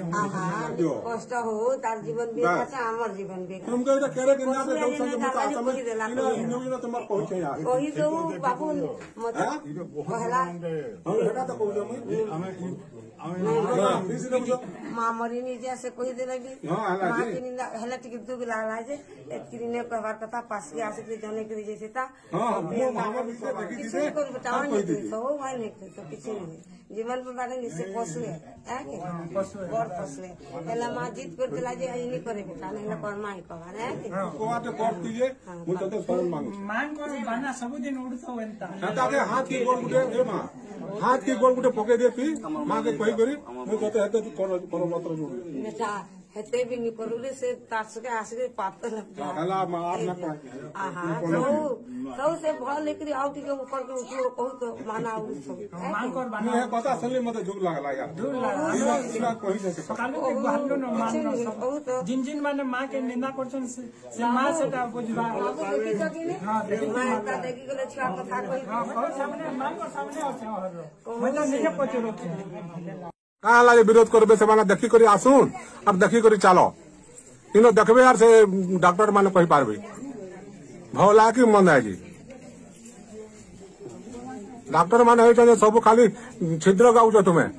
कष्ट हो तार जीवन भी आमर जीवन भी कही दो बाबू मत कहला माँ मरी निजा से कही दे लगी माँ की निंदा हेला टिकट दुख लागला जे एतकी ने कहवार कथा पास के आसे जने के जैसे ता किसी को बतावा नहीं तो भाई नहीं तो किसी नहीं जीवन पर बारे निसे पसले है के गौर पसले हेला माँ जीत कर दिला जे आई नहीं करे बेटा नहीं कर माई कहवार है के कोआटे कर दीजिए मु तो शरण मांग कर बाना सब दिन उड़तो एंता ताके हाथ की गोल गुटे ए माँ हाथ की गोल गुटे पके देती माँ के कही करी मु कहते हेते तू कर मात्र जोड़ बेटा हेते भी नहीं करूले से तास के आसरे पातल हला मार ना का तो से भल लेकरी आउटी के ऊपर के उठो कहू तो माना आउ मांग कर बाना है पता चले मते जुग लागला यार जुग लागला इना कहि से काले के बहलो न मान जिन जिन माने मां के निंदा करछन से मां सेटा बुझबा हां देखि गेले छा कथा कहि सामने मां को सामने आछे मतलब निजे पचरो कहा लगे विरोध करबे से माने देखी करी आसुन और देखी करी चलो इनो देखबे यार से डॉक्टर माने कहि पारबे भौला की मन है जी डॉक्टर माने होय सब खाली छिद्र गाउछ तुम्हें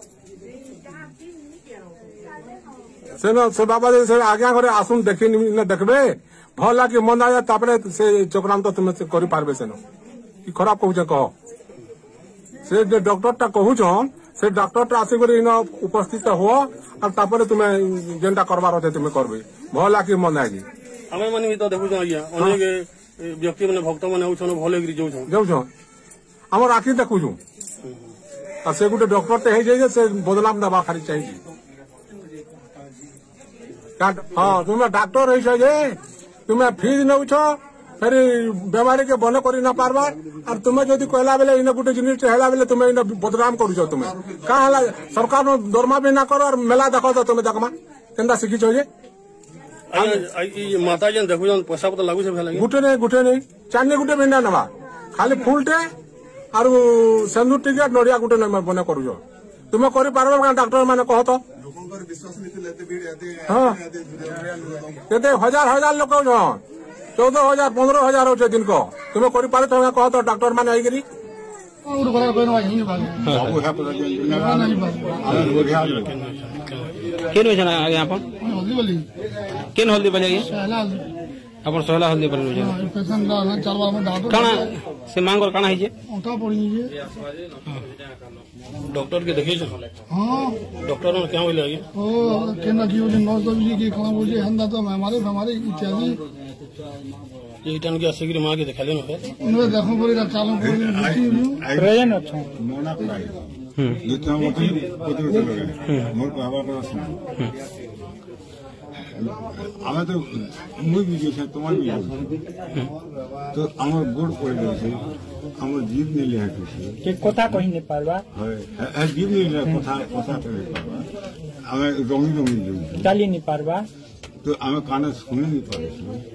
से बाबा से आज्ञा करे आसुन देखी न देखबे भौला की मन आया तापरे से चक्रांत तुम्हें से करि पारबे से न की खराब कहू कह से डॉक्टर टा कहू से डॉक्टर टा आसी इन उपस्थित हो और तापरे तुम्हें जेनटा करबार अच्छे तुम्हें करबे भला की मन है आमे माने भी तो देखु आज्ञा अनेक व्यक्ति माने भक्त माने होछन भले गिरी जाउ हमर आखि देखु और से गुटे डॉक्टर ते हे जे से बदनाम दबा खाली चाहिए हां तुम्हें डॉक्टर है जे तुम्हें फीस नौ फिर बेमारी के बन कर पार्बा और तुम्हें जदि कहला बेले इन गोटे जिनिस है बेले तुम्हें इन बदनाम करुच तुम्हें क्या सरकार दरमा भी ना करो और मेला देख तो तुम्हें देखमा केनता शिखिछ जे माता जन देखु पैसा पता लागू गुटे नहीं चांदी गुटे भी ना नवा खाली फुलटे और सेंदूर टिके नड़िया गुटे बन करुच तुम्हें कर डॉक्टर मैंने कह तो हजार हजार लोक 14,000 15,000 हो दिन को तुम्हें कर पारे तो कह तो डॉक्टर मैंने आईकरी केन हल्दी बजे अपन सहला हल्दी पर काना से मांगर काना है जे डॉक्टर के देखिए हां डॉक्टर ने क्या बोले आगे ओ केना की बोले नौ दबी की खाना बोले हंदा तो हमारे इत्यादि ये टन के शीघ्र मां के दिखा लेना फिर उन्हें देखो बोले चालू बोले प्रेजेंट अच्छा मोना प्राइस जितना मोटी मोर बाबा पर आमे तो मुई भी जे तुम्हार भी तो हमर गुड़ पड़ गए हमर जीव नहीं ले हटे के कथा कहि नहीं पारबा है जीव नहीं ले कथा नहीं पारबा हमें रंगी चाली नहीं पारबा तो आमे काने सुने नहीं पारे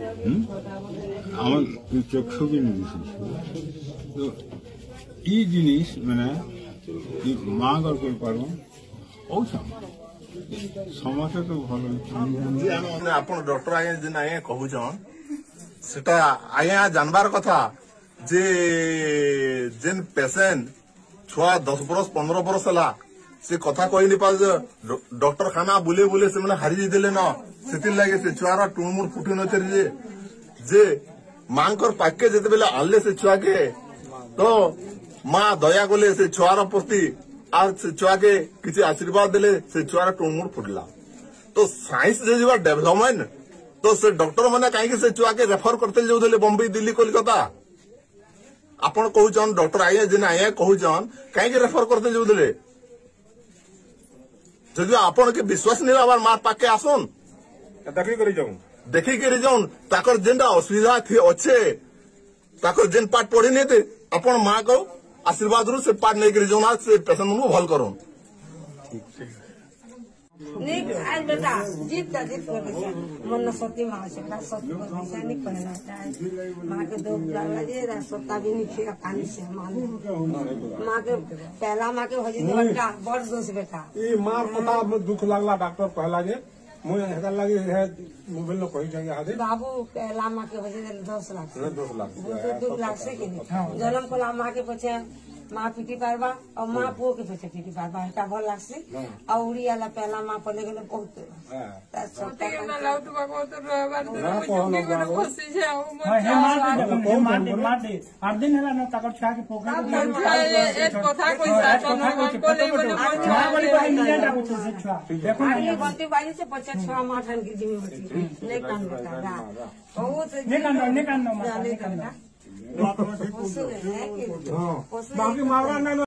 आमे चक्षु भी नहीं दिसे तो ई जिनिस माने मांग और कोई पारो औसा समस्या तो भलो आपण डॉक्टर आगे जिन आगे कहूछन सेटा आगे जानबार कथा जे जेन पेशेंट छुआ 10 बरस 15 बरस हला से कथा कहि नि पाल डॉक्टर खाना बुले बुले से माने हारि देले न सेति लागे से छुआरा टुमुर फुटी न चरी जे मांकर पाके जते बेला आले से छुआ के तो मां दया गले से छुआरा प्रति आज से छुआ के किसी आशीर्वाद देले से छुआरा टुमुर फुटला तो साइंस जे जीवा डेवलपमेंट तो से डॉक्टर माने काहे से छुआ के रेफर करते जो देले बॉम्बे दिल्ली कोलकाता आपण कहूचन डॉक्टर आए जिन आए कहूचन काहे रेफर करते जो देले जदि आपण के विश्वास नहीं आबार मार पाके आसन देखी करी जाऊन ताकर जेनटा असुविधा थी अच्छे ताकर जेन पाठ पढ़ी नहीं थे अपन माँ को आशीर्वाद रू से पाठ नहीं करी जाऊन से पेशेंट को भल करो नहीं आज बेटा जीत कर दिशा मन सती माँ से सती को दिशा नहीं कहना है माँ के दो लगे सत्ता भी नहीं खेगा पानी से माँ के पहला माँ के भजी बेटा बड़ दोष बेटा ये माँ पता दुख लगला डॉक्टर कहला जे मुझे हेकर लगे है मोबाइल में कही चाहिए आदे बाबू पहला माँ के भजी 10 लाख 2 लाख 2 लाख से के नहीं जन्म को ला माँ के पछे माँ पीटी पारबा और माँ पुओ के पीछे पीटी पारबा हटा भर लाग से और उड़ी वाला पहला माँ पले गेले बहुत बाई से 5-6 माँ ठन की जिम्मे होती नहीं कान बेटा बहुत बाकी मारवा नहीं